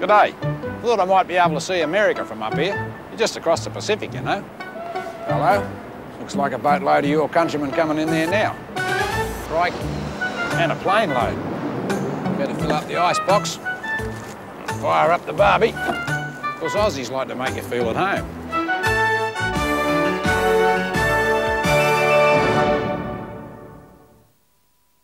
G'day. Thought I might be able to see America from up here. You're just across the Pacific, you know. Hello. Looks like a boatload of your countrymen coming in there now. Crikey. And a plane load. Better fill up the icebox and fire up the barbie. Of course, Aussies like to make you feel at home.